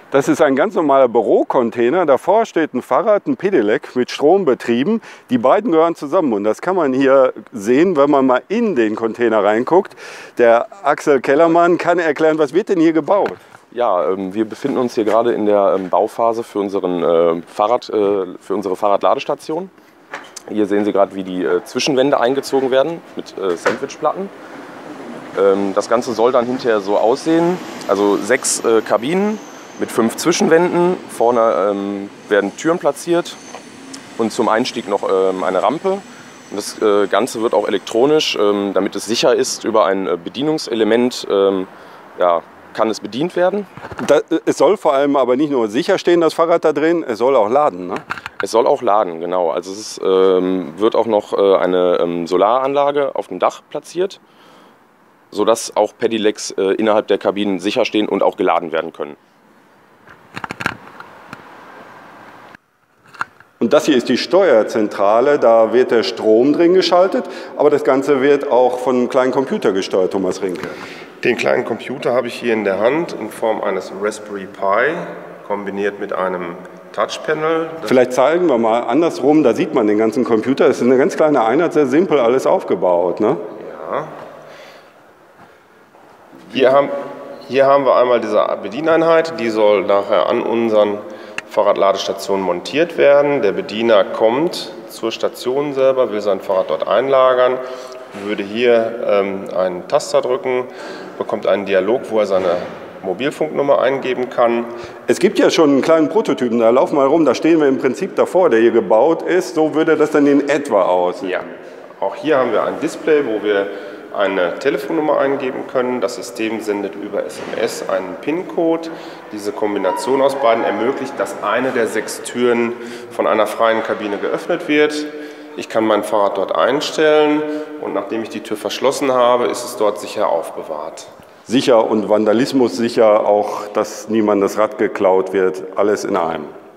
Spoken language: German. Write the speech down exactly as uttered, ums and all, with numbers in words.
Das ist ein ganz normaler Bürocontainer. Davor steht ein Fahrrad, ein Pedelec mit Strom betrieben. Die beiden gehören zusammen und das kann man hier sehen, wenn man mal in den Container reinguckt. Der Axel Kellermann kann erklären, was wird denn hier gebaut? Ja, ähm, wir befinden uns hier gerade in der ähm, Bauphase für, unseren, äh, Fahrrad, äh, für unsere Fahrradladestation. Hier sehen Sie gerade, wie die äh, Zwischenwände eingezogen werden mit äh, Sandwichplatten. Ähm, das Ganze soll dann hinterher so aussehen, also sechs äh, Kabinen mit fünf Zwischenwänden. Vorne ähm, werden Türen platziert und zum Einstieg noch ähm, eine Rampe. Und das äh, Ganze wird auch elektronisch, ähm, damit es sicher ist, über ein äh, Bedienungselement ähm, ja, kann es bedient werden. Das, es soll vor allem aber nicht nur sicher stehen, das Fahrrad da drin, es soll auch laden, ne? Es soll auch laden, genau. Also es ist, ähm, wird auch noch äh, eine ähm, Solaranlage auf dem Dach platziert, sodass auch Pedelecs äh, innerhalb der Kabinen sicher stehen und auch geladen werden können. Und das hier ist die Steuerzentrale, da wird der Strom drin geschaltet, aber das Ganze wird auch von einem kleinen Computer gesteuert, Thomas Rinke. Den kleinen Computer habe ich hier in der Hand in Form eines Raspberry Pi, kombiniert mit einem Touchpanel. Vielleicht zeigen wir mal andersrum, da sieht man den ganzen Computer. Es ist eine ganz kleine Einheit, sehr simpel alles aufgebaut, ne? Ja. Hier haben, hier haben wir einmal diese Bedieneinheit, die soll nachher an unseren Fahrradladestation montiert werden. Der Bediener kommt zur Station selber, will sein Fahrrad dort einlagern, würde hier ähm, einen Taster drücken, bekommt einen Dialog, wo er seine Mobilfunknummer eingeben kann. Es gibt ja schon einen kleinen Prototypen, da laufen wir rum, da stehen wir im Prinzip davor, der hier gebaut ist. So würde das dann in etwa aussehen. Ja, auch hier haben wir ein Display, wo wir eine Telefonnummer eingeben können. Das System sendet über S M S einen PIN-Code. Diese Kombination aus beiden ermöglicht, dass eine der sechs Türen von einer freien Kabine geöffnet wird. Ich kann mein Fahrrad dort einstellen und nachdem ich die Tür verschlossen habe, ist es dort sicher aufbewahrt. Sicher und Vandalismus sicher, auch dass niemand das Rad geklaut wird, alles in einem.